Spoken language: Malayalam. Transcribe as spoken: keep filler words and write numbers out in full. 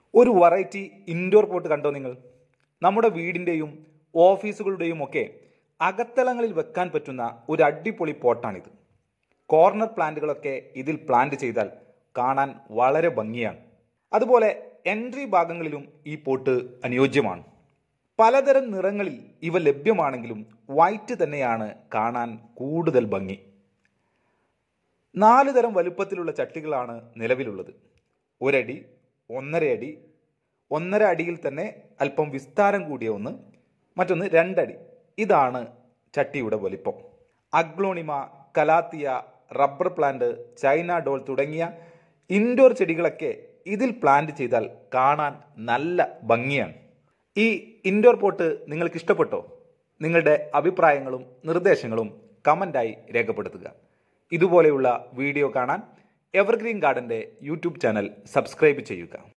ഒരു വെറൈറ്റി ഇൻഡോർ പോട്ട് കണ്ടോ നിങ്ങൾ? നമ്മുടെ വീടിൻ്റെയും ഓഫീസുകളുടെയും ഒക്കെ അകത്തളങ്ങളിൽ വെക്കാൻ പറ്റുന്ന ഒരു അടിപൊളി പോട്ടാണിത്. കോർണർ പ്ലാന്റുകളൊക്കെ ഇതിൽ പ്ലാന്റ് ചെയ്താൽ കാണാൻ വളരെ ഭംഗിയാണ്. അതുപോലെ എൻട്രി ഭാഗങ്ങളിലും ഈ പോട്ട് അനുയോജ്യമാണ്. പലതരം നിറങ്ങളിൽ ഇവ ലഭ്യമാണെങ്കിലും വൈറ്റ് തന്നെയാണ് കാണാൻ കൂടുതൽ ഭംഗി. നാല് തരം വലുപ്പത്തിലുള്ള ചട്ടികളാണ് നിലവിലുള്ളത്. ഒരടി, ഒന്നര അടി, ഒന്നര അടിയിൽ തന്നെ അല്പം വിസ്താരം കൂടിയ ഒന്ന്, മറ്റൊന്ന് രണ്ടടി. ഇതാണ് ചട്ടിയുടെ വലിപ്പം. Aglaonema, calathea, rubber plant, china doll തുടങ്ങിയ ഇൻഡോർ ചെടികളൊക്കെ ഇതിൽ പ്ലാന്റ് ചെയ്താൽ കാണാൻ നല്ല ഭംഗിയാണ്. ഈ ഇൻഡോർ പോട്ട് നിങ്ങൾക്ക് ഇഷ്ടപ്പെട്ടോ? നിങ്ങളുടെ അഭിപ്രായങ്ങളും നിർദ്ദേശങ്ങളും കമൻ്റായി രേഖപ്പെടുത്തുക. ഇതുപോലെയുള്ള വീഡിയോ കാണാൻ എവർഗ്രീൻ ഗാർഡൻ്റെ യൂട്യൂബ് ചാനൽ സബ്സ്ക്രൈബ് ചെയ്യുക.